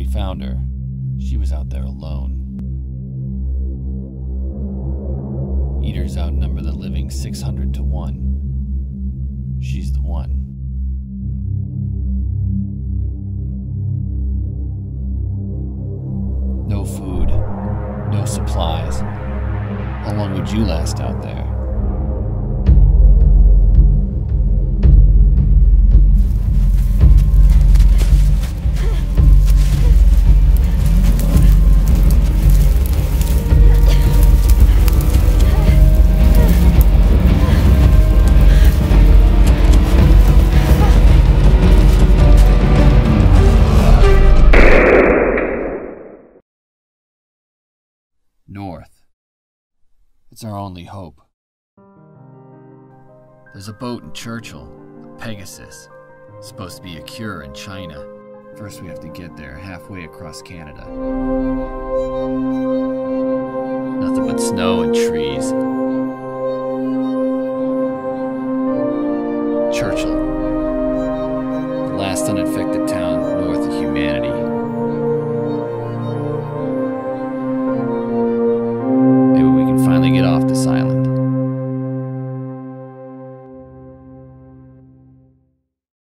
found her, she was out there alone. Eaters outnumber the living 600 to 1. She's the one. No food, no supplies. How long would you last out there? North. It's our only hope. There's a boat in Churchill, the Pegasus. It's supposed to be a cure in China. First we have to get there, halfway across Canada. Nothing but snow and trees.